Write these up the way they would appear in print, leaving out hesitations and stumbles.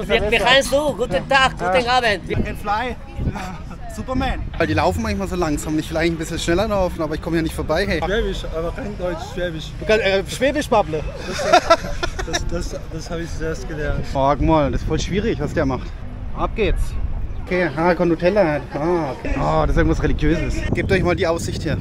Wie heißt du? Guten Tag, guten Abend. I can fly. Superman. Weil die laufen manchmal so langsam. Ich will eigentlich ein bisschen schneller laufen, aber ich komme ja nicht vorbei. Hey. Schwäbisch, aber kein Deutsch, Schwäbisch. Du kannst Schwäbisch babble. Das habe ich zuerst gelernt. Oh, guck mal, das ist voll schwierig, was der macht. Ab geht's. Okay, con Nutella. Ah, okay. Oh, das ist irgendwas Religiöses. Gebt euch mal die Aussicht hier.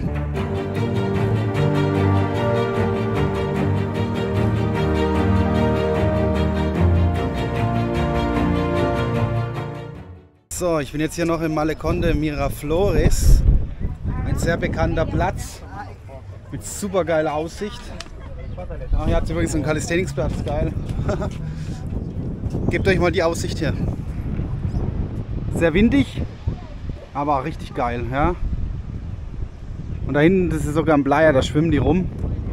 So, ich bin jetzt hier noch im Malecón de Miraflores. Ein sehr bekannter Platz mit super geiler Aussicht. Oh, hier hat es übrigens einen Calisthenics-Platz, geil. Gebt euch mal die Aussicht hier. Sehr windig, aber richtig geil, ja. Und da hinten, das ist sogar ein Bleier, da schwimmen die rum.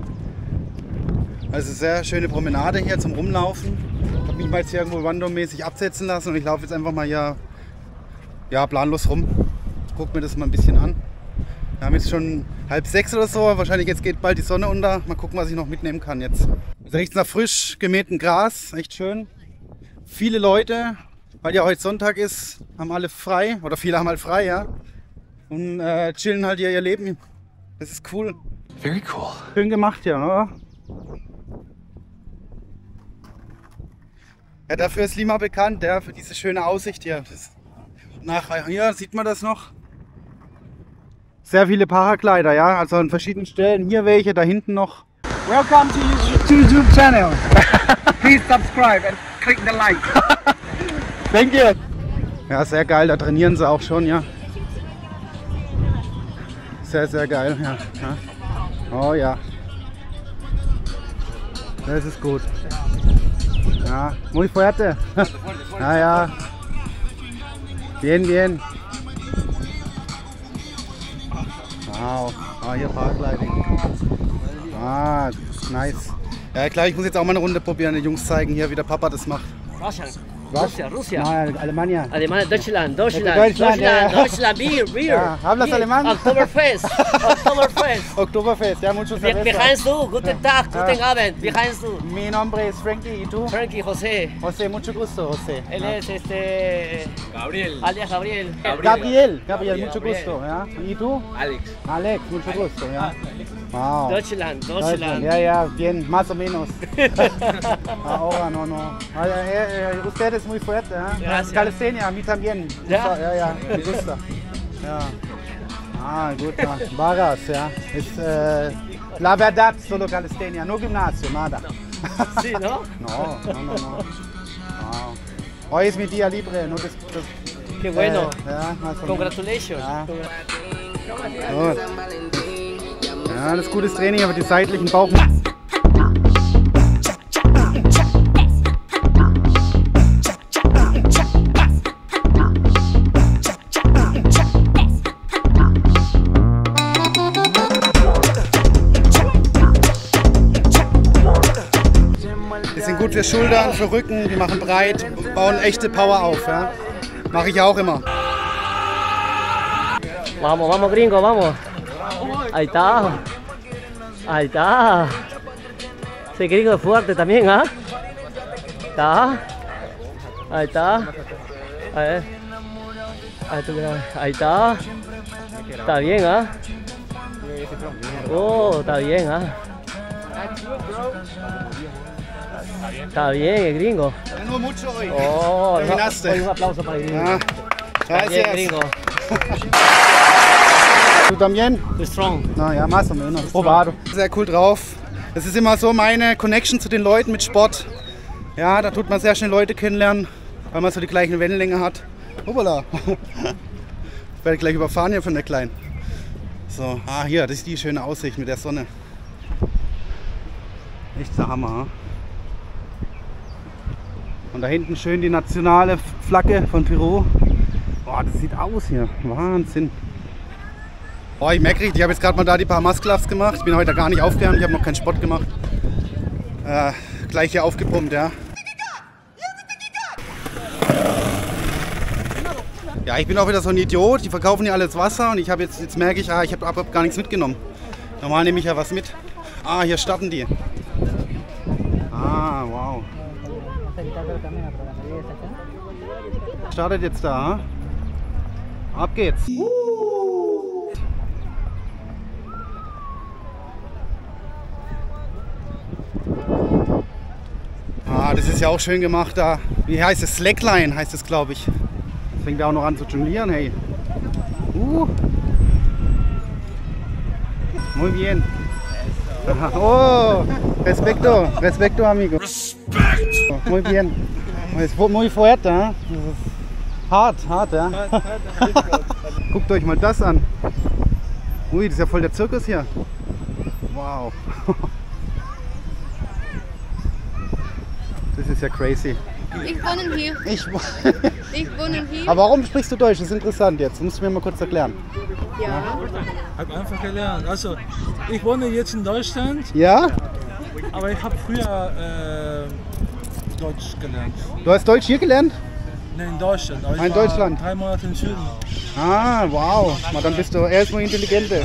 Also sehr schöne Promenade hier zum Rumlaufen. Ich habe mich mal jetzt hier irgendwo randommäßig absetzen lassen und ich laufe jetzt einfach mal hier planlos rum. Guck mir das mal ein bisschen an. Wir haben jetzt schon 5:30 oder so, wahrscheinlich jetzt geht bald die Sonne unter. Mal gucken, was ich noch mitnehmen kann jetzt. Es riecht nach frisch gemähtem Gras, echt schön. Viele Leute, weil ja heute Sonntag ist, haben alle frei, oder viele haben halt frei, ja. Und chillen halt hier ihr Leben. Das ist cool. Very cool. Schön gemacht, ja, oder? Ja, dafür ist Lima bekannt, ja, für diese schöne Aussicht hier. Hier sieht man das noch. Sehr viele Paraglider, ja, also an verschiedenen Stellen. Hier welche, da hinten noch. Welcome to YouTube channel. Please subscribe and click the like. Thank you. Ja, sehr geil, da trainieren sie auch schon, ja. Sehr, sehr geil, ja. Oh ja. Das ist gut. Ja, muy fuerte. Ja, ja. Bien, bien. Wow. Ah, hier Paragliding. Ah, nice. Ja klar, ich muss jetzt auch mal eine Runde probieren, den Jungs zeigen hier, wie der Papa das macht. Russian. Was? Rusia. Nein, Alemania. Alemania, Deutschland, Ja. Beer. Ja, hablas alemán? Oktoberfest. Oktoberfest, ja, mucho cerveza. Wie heißt du? Guten Tag, guten Abend. Wie heißt du? Mi nombre es Frankie, ¿y tú? Frankie José. José, mucho gusto, José. Él es Gabriel. alias Gabriel. Gabriel, mucho gusto, ja. ¿Y tú? Alex, mucho gusto, ja. Wow. Deutschland. Ja, bien, más o menos. Ahora no. Usted es muy fuerte, ¿eh? Gracias. Calistenia, a mí también. Ja? Me gusta. Ja. Ah, gut, ja. Vagas, ja. Es la verdad, solo calistenia, no gimnasio, nada. Sí, ¿no? No. Wow. Hoy es mi día libre, no Qué bueno. ja, más o menos. Congratulations. Ja. Gut. Ja, das ist gutes Training, aber die seitlichen Bauch. Die sind gut für Schultern, für Rücken, die machen breit, bauen echte Power auf. Ja? Mache ich auch immer. Vamos, gringo, vamos. Ahí está. Ese gringo es fuerte también, ¿ah? Ahí está. A ver. Ahí está. Está bien, ¿ah? Oh, está bien, ¿ah? Está bien el gringo. Nur mucho hoy. Oh, Terminaste. Un aplauso para el gringo. Ja. Está bien, Gracias. gringo. Du también? Strong. Na ja, más o menos. Probado. Sehr cool drauf. Das ist immer so meine Connection zu den Leuten mit Sport. Ja, da tut man sehr schnell Leute kennenlernen, weil man so die gleiche Wellenlänge hat. Hoppala. Ich werde gleich überfahren hier von der Kleinen. So, hier, das ist die schöne Aussicht mit der Sonne. Echt der Hammer. Und da hinten schön die nationale Flagge von Peru. Boah, das sieht aus hier. Wahnsinn. Boah, ich merke richtig, ich habe jetzt gerade mal da die paar Muscle-Ups gemacht. Ich bin heute gar nicht aufgewärmt, ich habe noch keinen Sport gemacht. Gleich hier aufgepumpt, ja. Ja, ich bin auch wieder so ein Idiot. Die verkaufen hier alles Wasser und ich habe jetzt merke ich, ich habe gar nichts mitgenommen. Normal nehme ich ja was mit. Hier starten die. Wow. Startet jetzt da. Ab geht's. Ah, das ist ja auch schön gemacht da. Wie heißt es? Slackline heißt es, glaube ich. Das fängt ja auch noch an zu jonglieren, hey. Muy bien. Oh, respecto amigo. Respect. Muy bien. Es ist muy fuerte, ¿eh? Hart, ja. Guckt euch mal das an. Ui, das ist ja voll der Zirkus hier. Wow. Das ist ja crazy. Ich wohne hier. Ich wohne hier. Aber warum sprichst du Deutsch? Das ist interessant jetzt. Musst du mir mal kurz erklären. Ja. Hab einfach gelernt. Also, ich wohne jetzt in Deutschland, Ja? aber ich habe früher Deutsch gelernt. Du hast Deutsch hier gelernt? Nein, in Deutschland. Aber ich In war Deutschland? 3 Monate im Süden. Ah, wow. Na, dann bist du erst muy inteligente.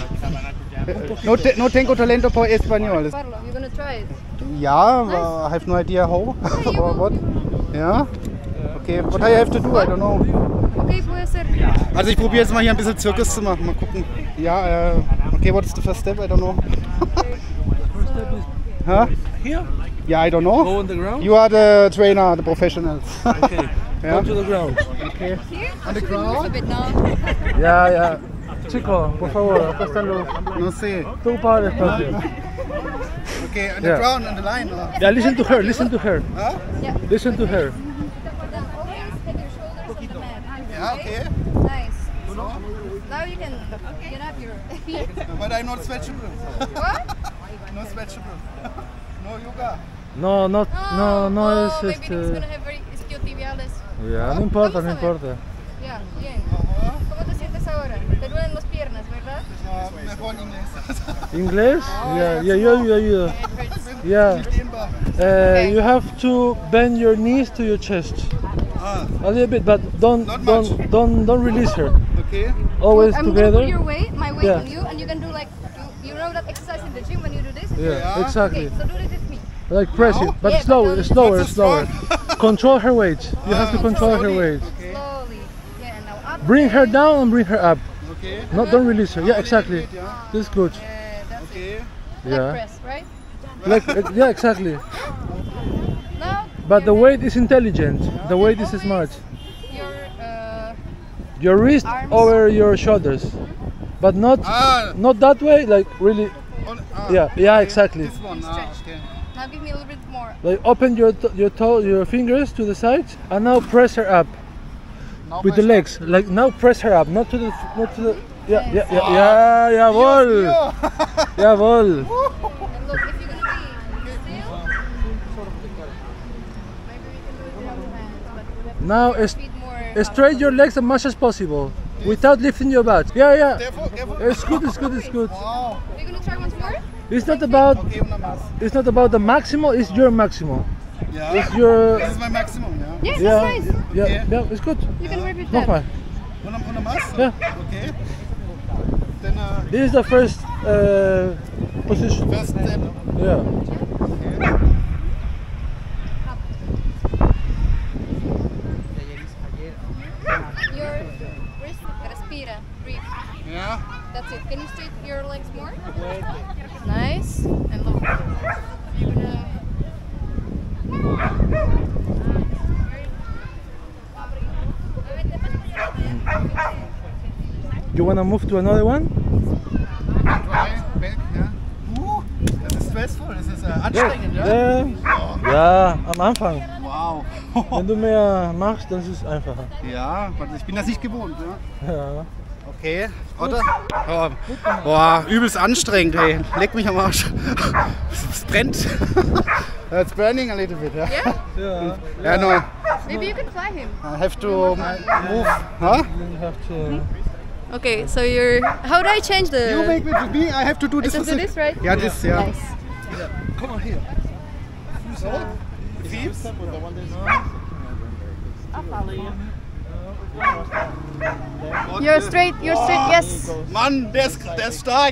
No tengo talento por español. Parlo, you're gonna try it. Ja, I have no idea how. Or what? Ja? Okay, what I have to do, I don't know. Okay, puede ser. Also ich probiere jetzt mal hier ein bisschen Zirkus zu machen. Mal gucken. Ja, okay, what is the first step? I don't know. First step is Huh? here. Yeah, I don't know. Go on the ground. You are the trainer, the professionals. Okay. Ja. Go to the ground. Okay. Here? On the A ground? bit now. Ja, ja. Chico, por favor, acostalo. No sé. Tú para espacio. Okay, on the Yeah. ground, on the line. Or? Yeah, listen to her, listen to her. Huh? Listen to her. Then always have your shoulders on the mat. Yeah, okay. Nice. Now you can get up your feet. But I'm not stretchable. What? No stretchable. No yoga. No, no, no, no es maybe it's este. gonna have very isquiotibiales. Ya, no importa, no Vamos a ver. importa. Ya, bien. ¿Cómo te sientes ahora? Te duelen las piernas, ¿verdad? Mejor en inglés. Inglés? Yeah, yeah, yo ayudo. It hurts. Yeah. Dehnbar. Okay. You have to bend your knees to your chest Ah, a little bit, but don't Not much. don't release her. okay. Always I'm gonna together. put your weight, my weight Yeah. on you, and you can do like, you know that exercise in the gym when you do this? Yeah, Yeah. exactly. Okay, so do it with me. Like press it, but Yeah, but slower, don't- slower, Not so slower. strong. Control her weight. You have to control her slowly. weight. Okay. Slowly. Yeah, and now up. Bring her down and bring her up. Okay. Not don't release her. Yeah, exactly. Yeah. This is good. Yeah, that's it. Okay. Leg Yeah. press, right? Like yeah, exactly. Now, But the weight is intelligent. The weight is smart. your, Your wrist Arms. over your shoulders, but not Ah, not that way. Like really. Yeah, yeah, exactly. This one. Ah, Stretch. okay. now give me a little bit more. Like open your fingers to the sides and now press her up Now with the press legs. Like now press her up, not to the yeah, Yes. yeah, yeah, yeah, jawohl, Dios. jawohl. And look, if you're gonna be still, maybe we can do it without the hands, but we'll have to Now feed more. straight your legs as much as possible without lifting your butt. Yeah, yeah. Careful, careful. It's good, it's good, it's good. Wow. We're gonna try once more? It's not about Okay, una más. the maximal. It's your maximal. Ja. It's your Das ist mein Maximum, ja. Yes, yeah, that's nice. yeah, yeah. It's good. You can work with that. Nochmal. Una más? Ja. Okay. Dann This is the first position. first step. Yeah. Your wrist, respira, breathe. Ja. That's it. Can you straighten your legs more? Nice. And look. You're gonna. You wanna move to another one? Try, back, ja. Das ist stressful, das ist anstrengend, ja? Ja, am Anfang. Wow. Wenn du mehr machst, dann ist es einfacher. Ja, ich bin das nicht gewohnt, ja. Ja. Okay, oder? Oh, boah, übelst anstrengend, ey. Leck mich am Arsch. Es brennt. It's burning a little bit, ja. Yeah? Ja. Ja, no. Maybe you can fly him. I have to move. Huh? You have to. Okay, so you're. How do I change the. You make with me, I have to do this. I just do this, right? Ja, das, ja. Nice. Komm mal hier. So. Fiebs. You're straight, yes. Mann, der ist stark.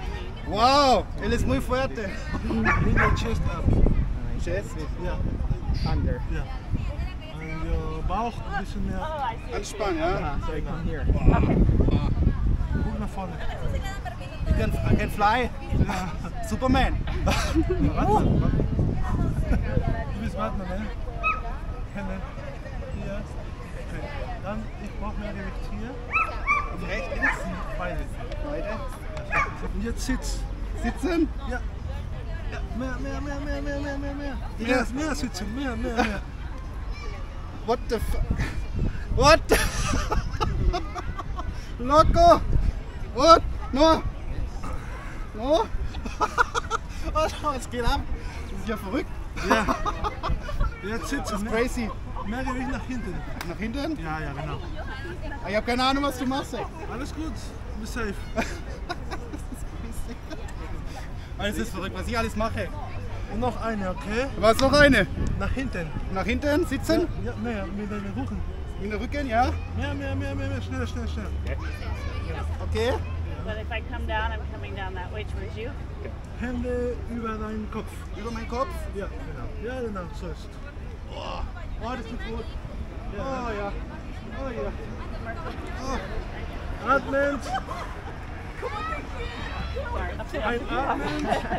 Wow, él es muy fuerte. Bring your chest up. Chest. Yeah. Under. Ja. Und your Bauch ein bisschen mehr. Anspannen, ja? So I come here. Gut nach vorne. I can fly. Superman. Warte. Du bist Batman, ne? Hände. Hier. Okay. Dann, ich brauche mehr Gewicht hier. Rechts, links. Beide. Beide. Und jetzt Sitz. Sitzen. Ja. Ja. Mehr. Ja. Mehr sitzen. Mehr. What the fuck? What? Loco! What? No! Was geht ab? Das ist ja verrückt. Ja. Jetzt sitzen. Crazy. Mehr Gewicht nach hinten. Nach hinten? Ja, genau. Ich habe keine Ahnung, was du machst, ey. Alles gut. Du bist safe. Alles ist verrückt, was ich alles mache. Und noch eine, okay? Was noch eine? Nach hinten. Nach hinten sitzen? Ja, mehr. Mit deinen Rücken. In den Rücken, ja? Mehr. Schnell. Okay. But if I come down, I'm coming down that way towards you. Hände über deinen Kopf. Über meinen Kopf. Ja, genau. Ja, genau, so ist. Oh, das tut gut. Oh ja. Oh ja. Oh. Atmen. Einatmen.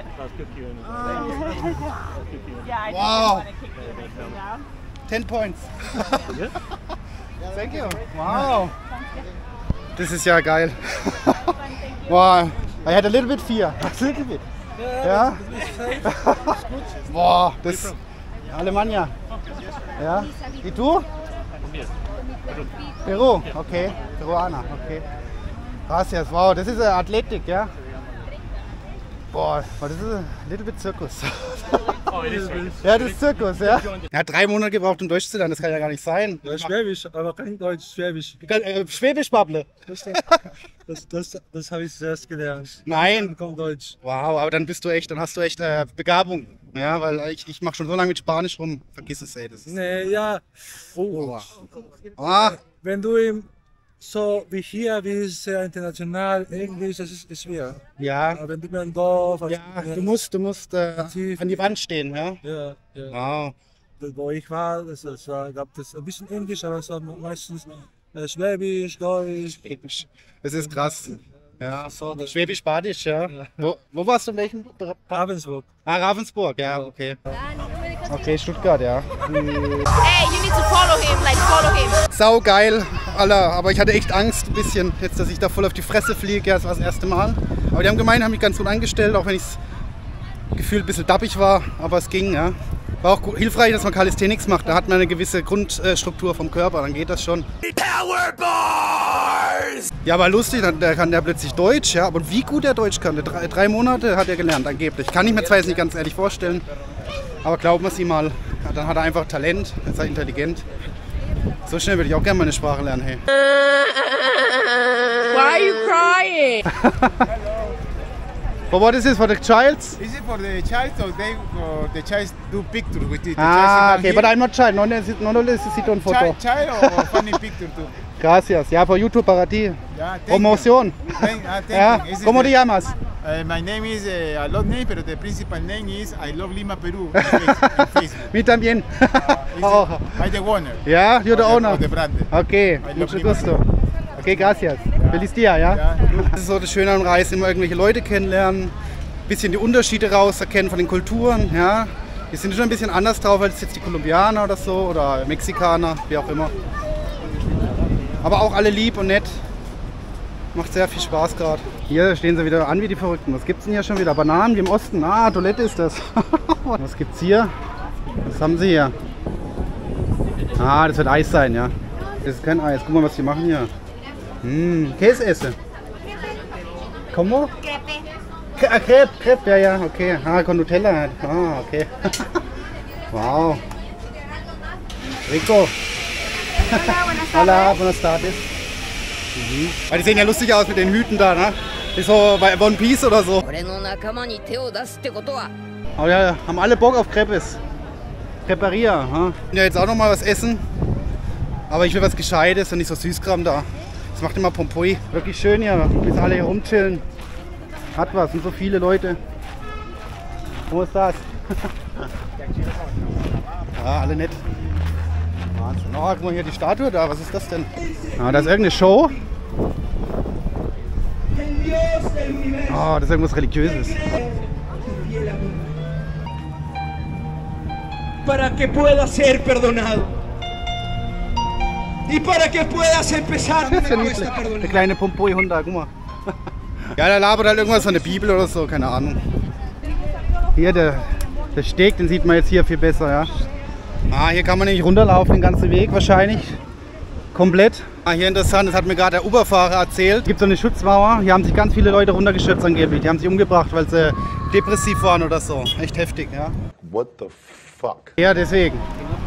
Yeah, I Wow. want to kick you down. 10 points. Thank you. Wow. Das ist ja geil. Wow. I had a little bit fear. A little bit. Ja. Boah, das Alemannia. Ja. Y du? Peru. Okay. Peruaner. Okay. Gracias. Wow, das ist Athletik, ja. Boah, das ist ein little bit Zirkus. Ja, das ist Zirkus, ja. Er hat 3 Monate gebraucht, um Deutsch zu lernen, das kann ja gar nicht sein. Ja, Schwäbisch, aber kein Deutsch, Schwäbisch. Schwäbisch, Pablo. Das habe ich zuerst gelernt. Nein. Dann kommt Deutsch. Wow, aber dann hast du echt Begabung. Ja, weil ich mache schon so lange mit Spanisch rum. Vergiss es, ey. Das ist, Nee, ja. oh. Ah, Wenn du ihm so wie hier, wie es sehr international, Englisch, das ist schwer. ja. Aber wenn du in einem Dorf, Ja, du musst an die Wand stehen, ja. Ja. Wow. Wo ich war, gab es ein bisschen Englisch, aber es war meistens Schwäbisch, Deutsch. Das ist krass. Ja, Schwäbisch-Badisch, ja. Wo warst du, in welchem? Ravensburg. Ah, Ravensburg, ja, okay. Okay, Stuttgart, ja. Hey, you need to follow him, Sau geil, Alter, aber ich hatte echt Angst ein bisschen, jetzt, dass ich da voll auf die Fresse fliege. Ja, das war das erste Mal. Aber die haben gemeint, haben mich ganz gut angestellt, auch wenn ich gefühlt ein bisschen dappig war, aber es ging, ja. War auch hilfreich, dass man Calisthenics macht, da hat man eine gewisse Grundstruktur vom Körper, dann geht das schon. Ja, aber lustig, dann kann der plötzlich Deutsch, ja, aber wie gut er Deutsch kann, 3 Monate hat er gelernt angeblich. Kann ich mir zwar jetzt nicht ganz ehrlich vorstellen, aber glauben wir es ihm mal, ja, dann hat er einfach Talent, ist er intelligent. So schnell würde ich auch gerne meine Sprache lernen, hey. Why are you crying? But what is this for the child? Is it for the child or the child do picture with it? Ah, okay, but I'm not child, no necesito un foto. Child or funny picture too? Gracias, ja, for YouTube para ti. Yeah, thank Promoción. Thank Ja, you. Is it ¿cómo te the- llamas? My name is a lot name, but the principal name is I Love Lima, Peru. In Facebook. Mi también. Is Oh. it- I'm the owner. Ja, you're the of owner. of the brand. Okay, love mucho Lima. gusto. Okay, gracias. Feliz Dia, ja? Ja, Das ist so das Schöne am Reisen, immer irgendwelche Leute kennenlernen, ein bisschen die Unterschiede raus erkennen von den Kulturen, ja. Die sind schon ein bisschen anders drauf als jetzt die Kolumbianer oder so oder Mexikaner, wie auch immer. Aber auch alle lieb und nett. Macht sehr viel Spaß gerade. Hier stehen sie wieder an wie die Verrückten. Was gibt's denn hier schon wieder? Bananen wie im Osten. Ah, Toilette ist das. Was gibt's hier? Was haben sie hier? Ah, das wird Eis sein, ja. Das ist kein Eis. Guck mal, was die machen hier. Käse essen. ¿Cómo? Crepe. Crepe, ja, okay. Ah, con Nutella halt. Ah, okay. Wow. Rico. Hola, buenas tardes. Weil die sehen ja lustig aus mit den Hüten da, ne? Ist so bei One Piece oder so. Aber ja, haben alle Bock auf Crepes. Creperia, ha? Ja, jetzt auch noch mal was essen. Aber ich will was Gescheites und nicht so Süßkram da. Das macht immer Pompoi. Wirklich schön hier, bis alle hier rumchillen. Hat was, sind so viele Leute. Wo ist das? Ja, alle nett. Wahnsinn. Oh, guck mal hier die Statue da, was ist das denn? Ah, da ist irgendeine Show. Oh, das ist irgendwas Religiöses. Para que puedas ser perdonado. Y para que puedas empezar Das ist ja niedlich. Der kleine Pompoi-Hund da, guck mal. Ja, der labert halt irgendwas von der Bibel oder so, keine Ahnung. Hier, der Steg, den sieht man jetzt hier viel besser, ja. Ah, hier kann man nämlich runterlaufen, den ganzen Weg wahrscheinlich. Komplett. Ah, hier interessant, das hat mir gerade der Uberfahrer erzählt. Es gibt so eine Schutzmauer, hier haben sich ganz viele Leute runtergestürzt angeblich. Die haben sich umgebracht, weil sie depressiv waren oder so. Echt heftig, ja. What the fuck? Ja, deswegen.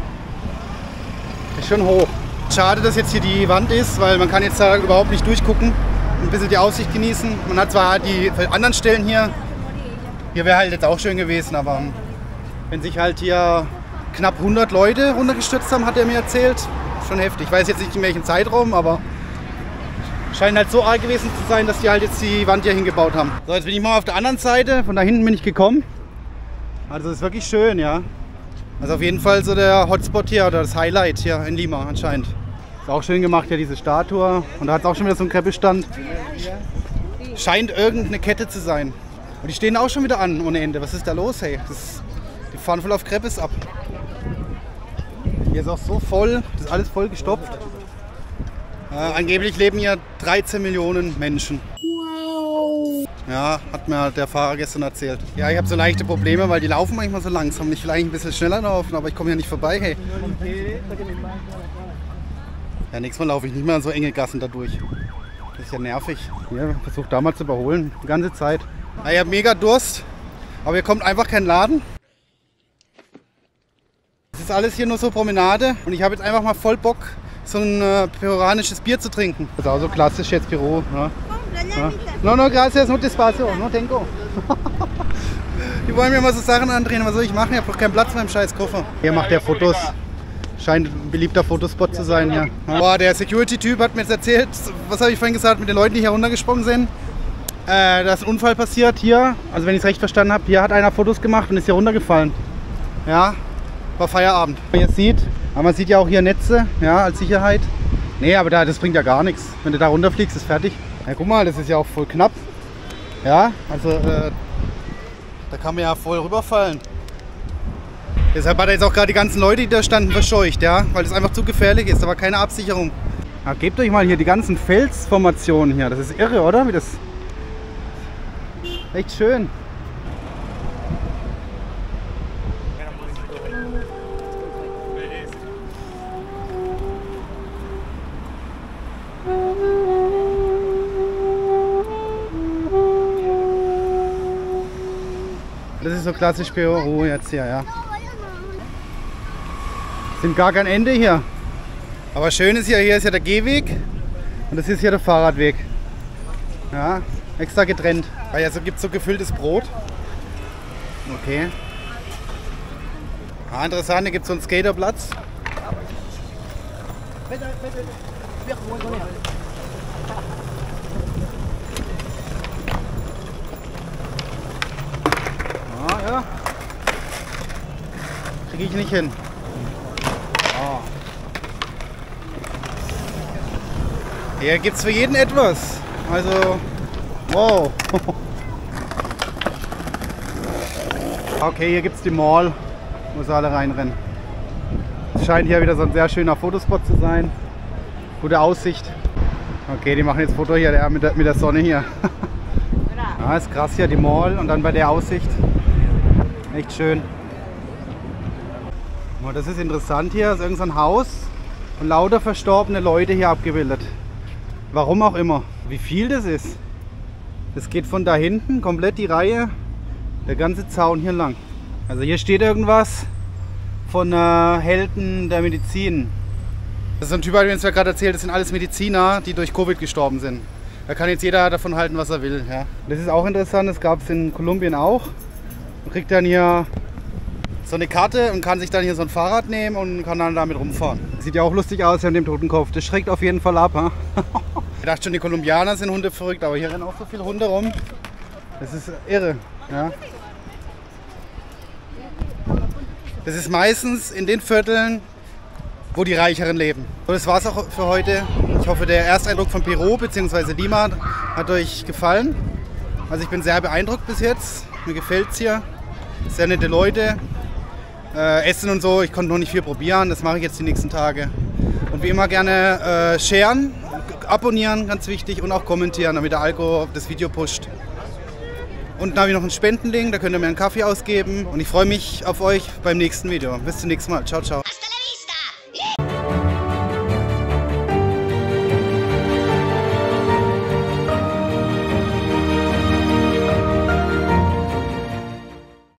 Ist schon hoch. Schade, dass jetzt hier die Wand ist, weil man kann jetzt da überhaupt nicht durchgucken. Ein bisschen die Aussicht genießen. Man hat zwar die anderen Stellen hier. Hier wäre halt jetzt auch schön gewesen, aber wenn sich halt hier knapp 100 Leute runtergestürzt haben, hat er mir erzählt. Schon heftig. Ich weiß jetzt nicht in welchem Zeitraum, aber scheint halt so arg gewesen zu sein, dass die halt jetzt die Wand hier hingebaut haben. So, jetzt bin ich mal auf der anderen Seite. Von da hinten bin ich gekommen. Also das ist wirklich schön, ja. Also auf jeden Fall so der Hotspot hier oder das Highlight hier in Lima anscheinend. Ist auch schön gemacht hier, diese Statue. Und da hat es auch schon wieder so einen Kreppestand. Scheint irgendeine Kette zu sein. Und die stehen auch schon wieder an ohne Ende. Was ist da los, hey? Die fahren voll auf Kreppes ab. Hier ist auch so voll, das ist alles voll gestopft. Angeblich leben hier 13 Millionen Menschen. Wow. Ja, hat mir der Fahrer gestern erzählt. Ja, ich habe so leichte Probleme, weil die laufen manchmal so langsam. Ich will eigentlich ein bisschen schneller laufen, aber ich komme hier nicht vorbei, hey. Ja, nächstes Mal laufe ich nicht mehr an so enge Gassen da durch. Das ist ja nervig. Hier, versuch da mal zu überholen, die ganze Zeit. Ja, ich habe mega Durst, aber hier kommt einfach kein Laden. Es ist alles hier nur so Promenade und ich habe jetzt einfach mal voll Bock, so ein peruanisches Bier zu trinken. Das ist auch so klassisch jetzt Peru. Ja. Ja. No, gracias, no despacio, no tengo. Die wollen mir mal so Sachen andrehen, was soll ich machen? Ich habe doch keinen Platz mehr im scheiß Koffer. Hier macht der Fotos. Scheint ein beliebter Fotospot zu sein hier. Ja. Boah, der Security-Typ hat mir jetzt erzählt, was habe ich vorhin gesagt, mit den Leuten, die hier runtergesprungen sind. Da ist ein Unfall passiert hier, also wenn ich es recht verstanden habe, hier hat einer Fotos gemacht und ist hier runtergefallen. Ja, war Feierabend. Wie man jetzt sieht, aber man sieht ja auch hier Netze, ja, als Sicherheit. Nee, aber das bringt ja gar nichts. Wenn du da runterfliegst, ist fertig. Ja, guck mal, das ist ja auch voll knapp. Ja, also da kann man ja voll rüberfallen. Deshalb hat er jetzt auch gerade die ganzen Leute, die da standen, verscheucht, ja, weil es einfach zu gefährlich ist, aber keine Absicherung. Ja, gebt euch mal hier die ganzen Felsformationen hier, das ist irre, oder? Wie das echt schön. Das ist so klassisch Peru jetzt hier, ja. Sind gar kein Ende hier. Aber schön ist hier ist ja der Gehweg und das ist hier der Fahrradweg. Ja, extra getrennt. Weil ja so gibt es so gefülltes Brot. Okay. Ah, interessant, hier gibt es so einen Skaterplatz. Ah, ja. Kriege ich nicht hin. Oh. Hier gibt es für jeden etwas. Also, wow. Okay, hier gibt es die Mall, wo sie alle reinrennen. Es scheint hier wieder so ein sehr schöner Fotospot zu sein. Gute Aussicht. Okay, die machen jetzt Foto hier mit der Sonne hier. Ja, ist krass hier, die Mall und dann bei der Aussicht. Echt schön. Oh, das ist interessant hier, das ist irgendein Haus und lauter verstorbene Leute hier abgebildet. Warum auch immer. Wie viel das ist. Das geht von da hinten, komplett die Reihe, der ganze Zaun hier lang. Also hier steht irgendwas von Helden der Medizin. Das ist ein Typ, der uns ja gerade erzählt, das sind alles Mediziner, die durch Covid gestorben sind. Da kann jetzt jeder davon halten, was er will. Ja. Das ist auch interessant, das gab es in Kolumbien auch. Man kriegt dann hier so eine Karte und kann sich dann hier so ein Fahrrad nehmen und kann dann damit rumfahren. Sieht ja auch lustig aus hier mit dem Totenkopf. Das schreckt auf jeden Fall ab. Ha? Ich dachte schon, die Kolumbianer sind Hunde verrückt, aber hier rennen auch so viele Hunde rum. Das ist irre. Ja. Das ist meistens in den Vierteln, wo die Reicheren leben. So, das war's auch für heute. Ich hoffe, der Ersteindruck von Peru bzw. Lima hat euch gefallen. Also ich bin sehr beeindruckt bis jetzt. Mir gefällt's hier. Sehr nette Leute. Essen und so, ich konnte noch nicht viel probieren. Das mache ich jetzt die nächsten Tage. Und wie immer gerne sharen, abonnieren, ganz wichtig, und auch kommentieren, damit der Alko das Video pusht. Und dann habe ich noch einen Spendenlink, da könnt ihr mir einen Kaffee ausgeben. Und ich freue mich auf euch beim nächsten Video. Bis zum nächsten Mal. Ciao, ciao.